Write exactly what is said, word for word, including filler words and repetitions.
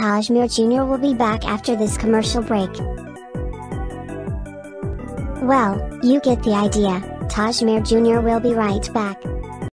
Tajmir Junior will be back after this commercial break. Well, you get the idea. Tajmir Junior will be right back.